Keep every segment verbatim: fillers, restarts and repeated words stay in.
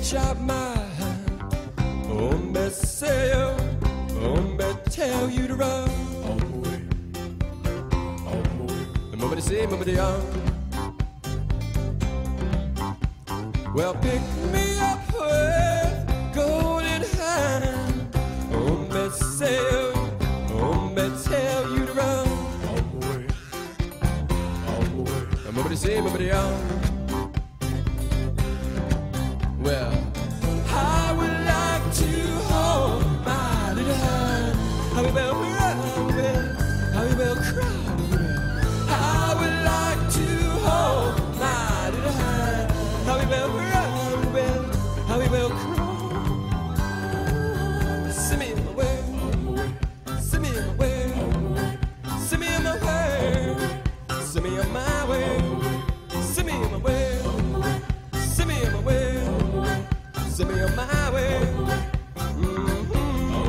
reach out my hand. Oh, me say, oh, me tell you to run. All the way, all the way. The moment they say, moment they are. Well, pick me up with golden hand. Oh, me say, oh, me tell you to run. All the way, all the way. The moment they say, moment they are. Well, I would like to hold my little hand. How we will run, how we will cry. I would like to hold my little hand. How we will run, how we will cry. Send me my way, send me my way, send me my way, send me on my way, send me my way, send me my way. Send me on my way. Mm-hmm.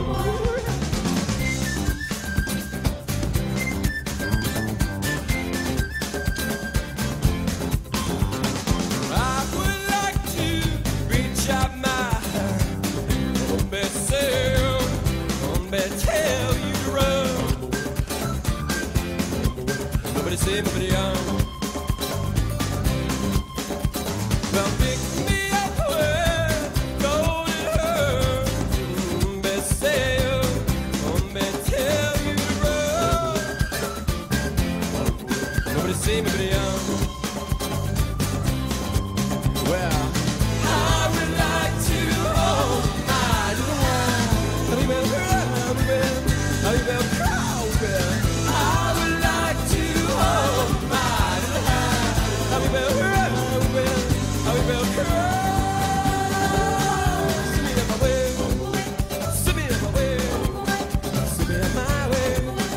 I would like to reach out my hand. Oh, me say, oh, me tell you to run. Nobody say, nobody on. Well, pick me up with golden hair. Mm, me say, oh, me tell you to run. Nobody say, nobody on. Well, I would like to hold my little hand. How we will run, how we will crawl. I would like to hold my little hand. How we will run, how we will crawl. Send me on my way, send me on my way, send me on my way.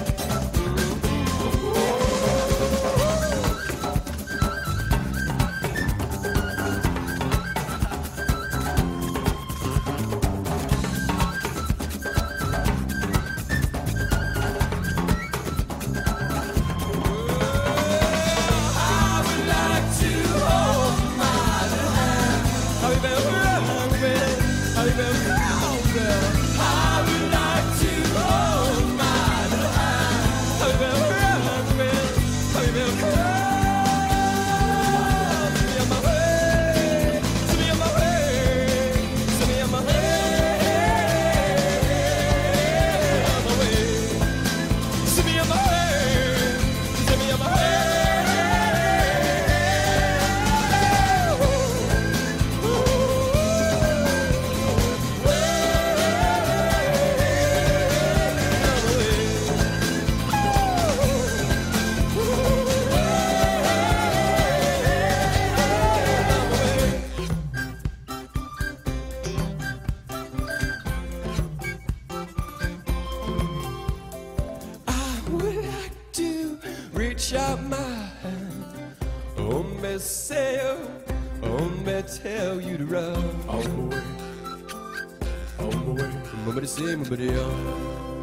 Reach out my hand. Oh, me say, oh, me tell you to run. All the way, all the way. Nobody say, nobody on.